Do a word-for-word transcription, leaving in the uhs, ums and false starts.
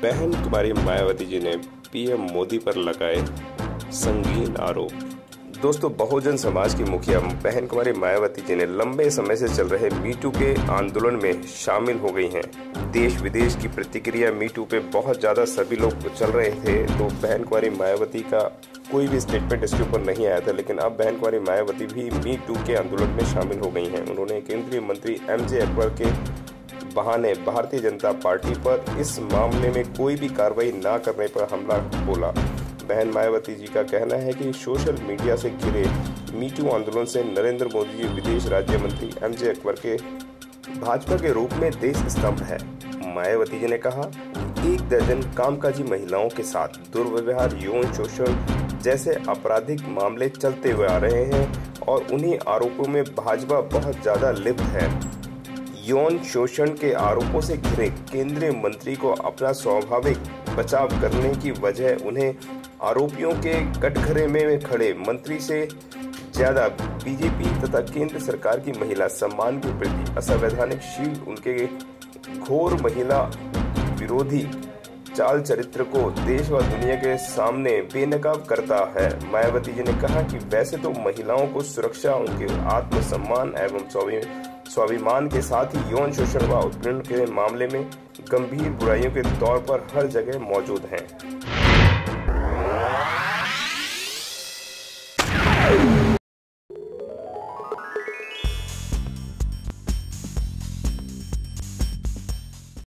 बहन कुमारी मायावती जी ने पीएम मोदी पर लगाए संगीन आरोप। दोस्तों, बहुजन समाज की मुखिया बहन कुमारी मायावती जी ने लंबे समय से चल रहे मीटू के आंदोलन में शामिल हो गई हैं। देश विदेश की प्रतिक्रिया मीटू पे बहुत ज्यादा सभी लोग चल रहे थे, तो बहन कुमारी मायावती का कोई भी स्टेटमेंट इसके ऊपर नहीं आया था। लेकिन अब बहन कुमारी मायावती भी मीटू के आंदोलन में शामिल हो गई हैं। उन्होंने केंद्रीय मंत्री एम जे अकबर के बहाने भारतीय जनता पार्टी पर इस मामले में कोई भी कार्रवाई न करने पर हमला बोला। बहन मायावती जी का कहना है कि सोशल मीडिया से घिरे मीटू आंदोलन से नरेंद्र मोदी जी विदेश राज्य मंत्री एम जे अकबर के भाजपा के रूप में देश स्तंभ है। मायावती जी ने कहा, एक दर्जन कामकाजी महिलाओं के साथ दुर्व्यवहार, यौन शोषण जैसे आपराधिक मामले चलते हुए आ रहे हैं और उन्हीं आरोपों में भाजपा बहुत ज्यादा लिप्त है। यौन शोषण के आरोपों से घिरे केंद्रीय मंत्री को अपना स्वाभाविक बचाव करने की वजह उन्हें आरोपियों के कटघरे में खड़े मंत्री से ज्यादा बीजेपी तथा केंद्र सरकार की महिला सम्मान के प्रति असंवैधानिक शील, उनके घोर महिला विरोधी चाल चरित्र को देश व दुनिया के सामने बेनकाब करता है। मायावती जी ने कहा कि वैसे तो महिलाओं को सुरक्षा, उनके आत्मसम्मान एवं स्वाभिमान के साथ ही यौन शोषण व उत्पीड़न के मामले में गंभीर बुराइयों के तौर पर हर जगह मौजूद हैं।